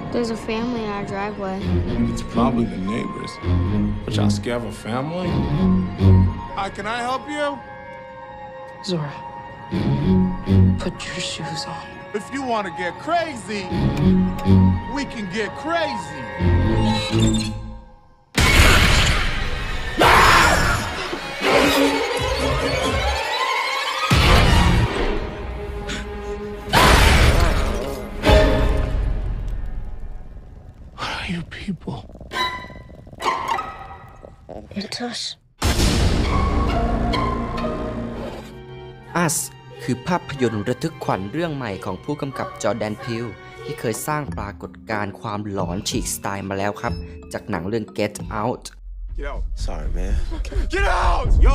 There's a family in our driveway. It's probably the neighbors. But y'all scared of a family? Hi, can I help you? Zora, put your shoes on. If you want to get crazy, we can get crazy. What are you people? It's us. Us คือภาพยนตร์ระทึกขวัญเรื่องใหม่ของผู้กำกับจอร์แดน พีลที่เคยสร้างปรากฏการณ์ความหลอนฉีกสไตล์มาแล้วครับจากหนังเรื่อง Get Out Get out. Sorry, man. Get out! Yo!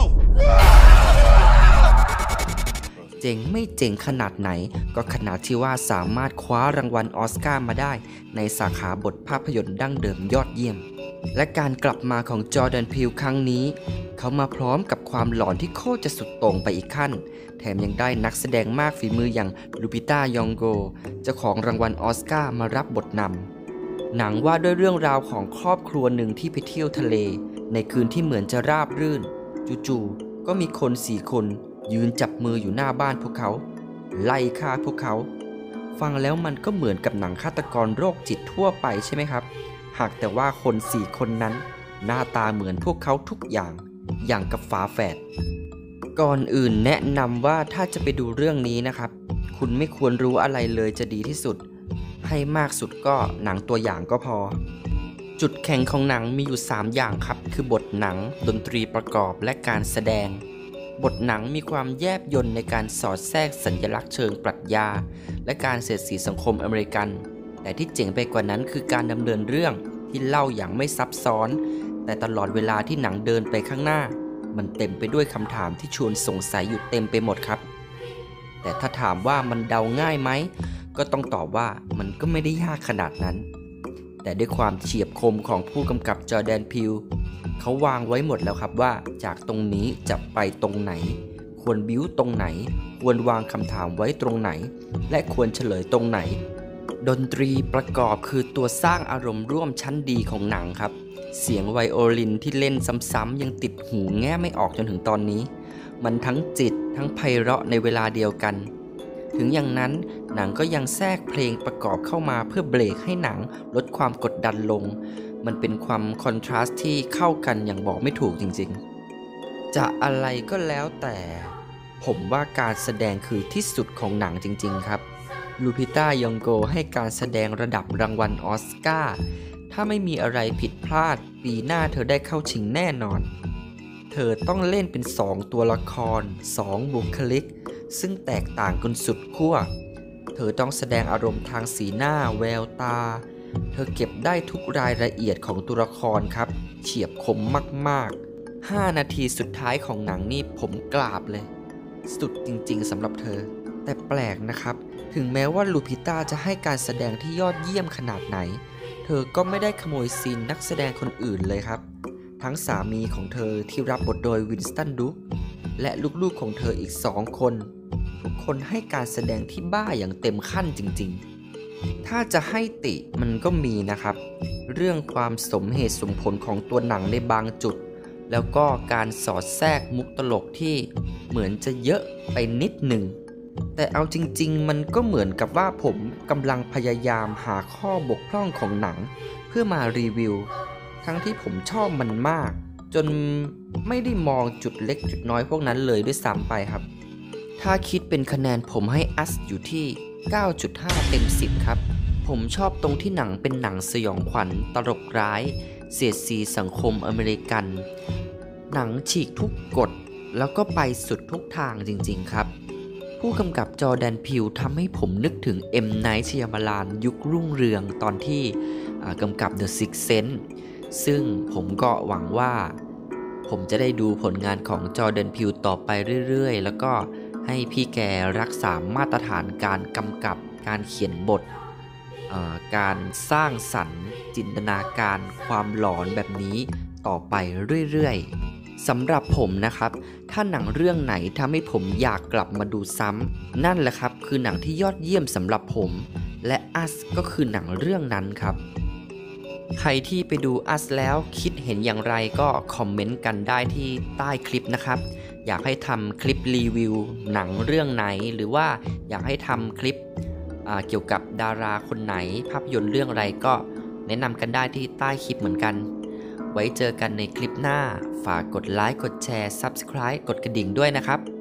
เจ๋งไม่เจ๋งขนาดไหนก็ขนาดที่ว่าสามารถคว้ารางวัลออสการ์มาได้ในสาขาบทภาพยนตร์ดั้งเดิมยอดเยี่ยมและการกลับมาของจอร์แดน พีลครั้งนี้เขามาพร้อมกับความหลอนที่โคตรจะสุดโต่งไปอีกขั้นแถมยังได้นักแสดงมากฝีมืออย่างลูปิต้ายองโกเจ้าของรางวัลออสการ์มารับบทนำหนังว่าด้วยเรื่องราวของครอบครัวหนึ่งที่ไปเที่ยวทะเลในคืนที่เหมือนจะราบรื่นจู่ๆก็มีคน4 คนยืนจับมืออยู่หน้าบ้านพวกเขาไล่ฆ่าพวกเขาฟังแล้วมันก็เหมือนกับหนังฆาตกรโรคจิตทั่วไปใช่ไหมครับหากแต่ว่าคน4 คนนั้นหน้าตาเหมือนพวกเขาทุกอย่างกับฝาแฝดก่อนอื่นแนะนำว่าถ้าจะไปดูเรื่องนี้นะครับคุณไม่ควรรู้อะไรเลยจะดีที่สุดให้มากสุดก็หนังตัวอย่างก็พอจุดแข็งของหนังมีอยู่3 อย่างครับคือบทหนังดนตรีประกอบและการแสดงบทหนังมีความแยบยลในการสอดแทรกสัญลักษณ์เชิงปรัชญาและการเสียดสีสังคมอเมริกันแต่ที่เจ๋งไปกว่านั้นคือการดำเนินเรื่องที่เล่าอย่างไม่ซับซ้อนแต่ตลอดเวลาที่หนังเดินไปข้างหน้ามันเต็มไปด้วยคำถามที่ชวนสงสัยอยู่เต็มไปหมดครับแต่ถ้าถามว่ามันเดาง่ายไหมก็ต้องตอบว่ามันก็ไม่ได้ยากขนาดนั้นแต่ด้วยความเฉียบคมของผู้กำกับจอร์แดน พีลเขาวางไว้หมดแล้วครับว่าจากตรงนี้จะไปตรงไหนควรบิ้วตรงไหนควรวางคำถามไว้ตรงไหนและควรเฉลยตรงไหนดนตรีประกอบคือตัวสร้างอารมณ์ร่วมชั้นดีของหนังครับเสียงไวโอลินที่เล่นซ้ำๆยังติดหูแง่ไม่ออกจนถึงตอนนี้มันทั้งจิตทั้งไพเราะในเวลาเดียวกันถึงอย่างนั้นหนังก็ยังแทรกเพลงประกอบเข้ามาเพื่อเบรกให้หนังลดความกดดันลงมันเป็นความคอนทราสต์ที่เข้ากันอย่างบอกไม่ถูกจริงๆจะอะไรก็แล้วแต่ผมว่าการแสดงคือที่สุดของหนังจริงๆครับลูปิต้ายองโกให้การแสดงระดับรางวัลออสการ์ถ้าไม่มีอะไรผิดพลาดปีหน้าเธอได้เข้าชิงแน่นอนเธอต้องเล่นเป็น2 ตัวละคร2 บุคลิกซึ่งแตกต่างกันสุดขั้วเธอต้องแสดงอารมณ์ทางสีหน้าแววตาเธอเก็บได้ทุกรายละเอียดของตัวละครครับเฉียบคมมากๆ5 นาทีสุดท้ายของหนังนี่ผมกราบเลยสุดจริงๆสำหรับเธอแต่แปลกนะครับถึงแม้ว่าลูปิต้าจะให้การแสดงที่ยอดเยี่ยมขนาดไหนเธอก็ไม่ได้ขโมยซีนนักแสดงคนอื่นเลยครับทั้งสามีของเธอที่รับบทโดยวินสตัน ดุ๊กและลูกๆของเธออีก2 คนทุกคนให้การแสดงที่บ้าอย่างเต็มขั้นจริงๆถ้าจะให้ติมันก็มีนะครับเรื่องความสมเหตุสมผลของตัวหนังในบางจุดแล้วก็การสอดแทรกมุกตลกที่เหมือนจะเยอะไปนิดหนึ่งแต่เอาจริงๆมันก็เหมือนกับว่าผมกำลังพยายามหาข้อบกพร่องของหนังเพื่อมารีวิวทั้งที่ผมชอบมันมากจนไม่ได้มองจุดเล็กจุดน้อยพวกนั้นเลยด้วยซ้ำไปครับถ้าคิดเป็นคะแนนผมให้อัสอยู่ที่ 9.5 เต็ม 10ครับผมชอบตรงที่หนังเป็นหนังสยองขวัญตลกร้ายเสียดสีสังคมอเมริกันหนังฉีกทุกกฎแล้วก็ไปสุดทุกทางจริงๆครับผู้กำกับจอร์แดน พีลทำให้ผมนึกถึงเอ็มไนท์ ชยามาลานยุครุ่งเรืองตอนที่กำกับ The Sixth Sense ซึ่งผมก็หวังว่าผมจะได้ดูผลงานของจอร์แดน พีลต่อไปเรื่อยๆแล้วก็ให้พี่แกรักษามาตรฐานการกำกับการเขียนบทการสร้างสรรค์จินตนาการความหลอนแบบนี้ต่อไปเรื่อยๆสำหรับผมนะครับถ้าหนังเรื่องไหนทำให้ผมอยากกลับมาดูซ้ำนั่นแหละครับคือหนังที่ยอดเยี่ยมสำหรับผมและ Us ก็คือหนังเรื่องนั้นครับใครที่ไปดู Us แล้วคิดเห็นอย่างไรก็คอมเมนต์กันได้ที่ใต้คลิปนะครับอยากให้ทำคลิปรีวิวหนังเรื่องไหนหรือว่าอยากให้ทำคลิปเกี่ยวกับดาราคนไหนภาพยนตร์เรื่องอะไรก็แนะนำกันได้ที่ใต้คลิปเหมือนกันไว้เจอกันในคลิปหน้าฝากกดไลค์กดแชร์ Subscribe กดกระดิ่งด้วยนะครับ